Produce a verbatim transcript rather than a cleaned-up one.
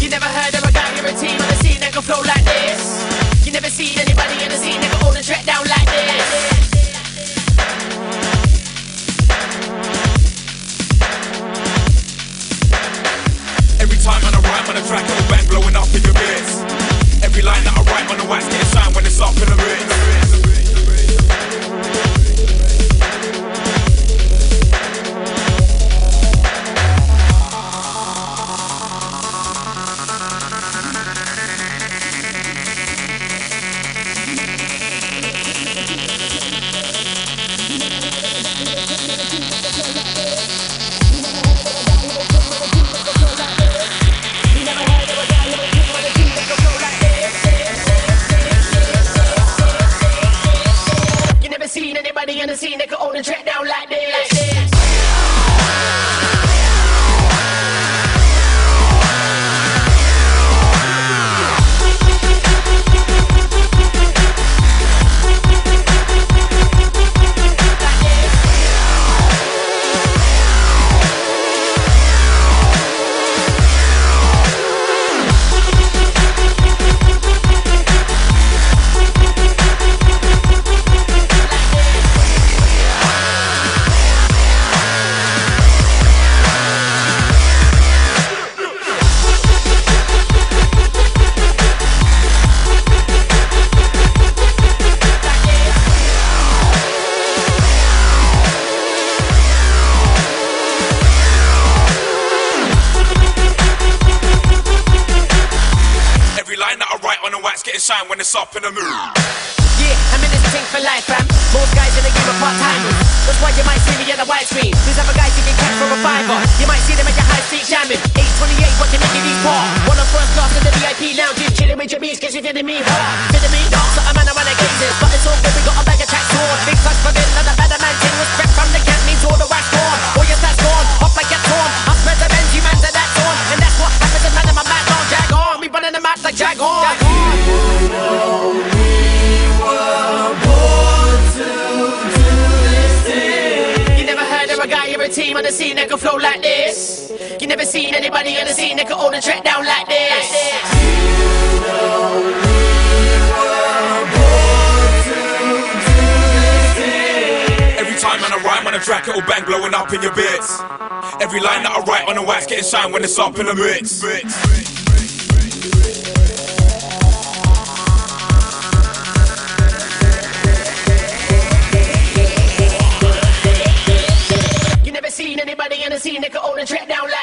You never heard of a guy or a team on the scene that can flow like this. You never seen anybody in the scene that can hold a track down like this. Every time when I rhyme on a track, it'll bang, blowing up in your ears. Every line that I write on the wax getting shine when it's up in the ritz. In the scene, they can hold the track down like this. Like this. On the wax getting shine when it's up in the mood. Yeah, I'm in this thing for life, fam. Most guys in the game are part-timers. That's why you might see me at the white screen. These other guys you can catch from a fiver. You might see them at your high street jamming. eight twenty-eight watching Mickey D's part. One on first class in the V I P lounges, chilling with your beats, cause you're feeling me hard. Feeling me dark, so I'm on a man of gazes. But it's all good, we got a bag of tracks on. Big touch for this, another better man thing was spread from the camp, means all the wax gone. All your stats gone, hop like you're torn. I spread the Benji, man, to that torn. And that's what happens if man of my man don't jag on. We running the match like jag on. Jag on. Team on the scene that can flow like this. You never seen anybody on the scene that can hold the track down like this. You know we were born to do this. Every time when I rhyme on a track, it'll bang, blowing up in your bits. Every line that I write on the wax getting shine when it's up in the mix. Anybody in the scene that can hold the track down like